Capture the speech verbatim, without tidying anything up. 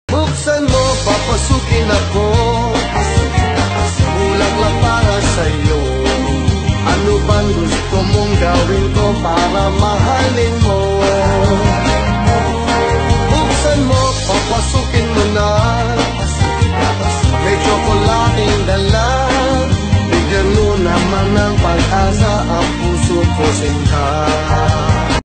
Buksan mo, papasukin ako. Bulaklak para sa'yo. Ano bang gusto mong gawin ko para mahalin mo? Buksan mo, papasukin mo na. May tsokolating dala. Bigyan mo naman ng pag-asa ang puso ko sinta.